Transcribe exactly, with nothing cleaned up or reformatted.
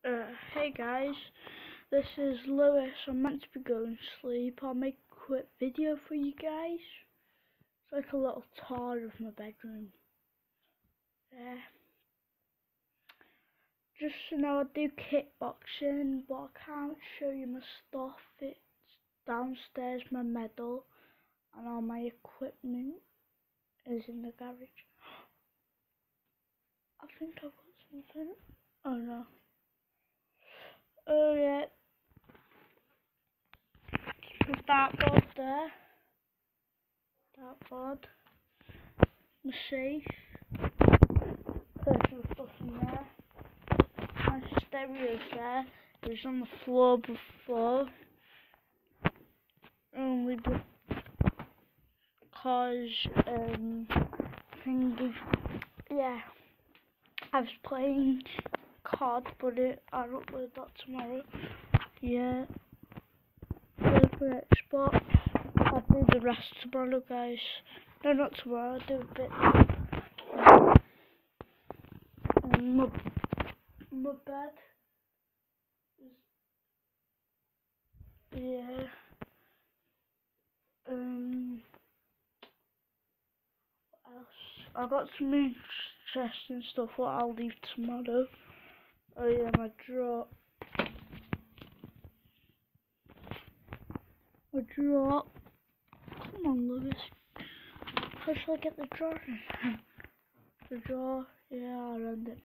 Uh, hey guys, this is Lewis. I'm meant to be going to sleep. I'll make a quick video for you guys. It's like a little tour of my bedroom. Yeah. Just so now I do kickboxing, but I can't show you my stuff. It's downstairs, my medal, and all my equipment is in the garage. I think I've got something. Oh no. Oh yeah. The dartboard there. Dartboard. My safe. Personal stuff in there. My stereo's there. It was on the floor before. Only because um thingy, yeah. I was playing C O D, but it, I'll upload that tomorrow. Yeah. Play for Xbox. I'll do the rest tomorrow, guys. No, not tomorrow. I'll do a bit. Um, my, my bed is, yeah. Um, what else? I got some interesting stuff what I'll leave tomorrow. Oh yeah, my drawer. My drawer. Come on, Lewis. How shall I get the drawer in? The drawer. Yeah, I'll end it.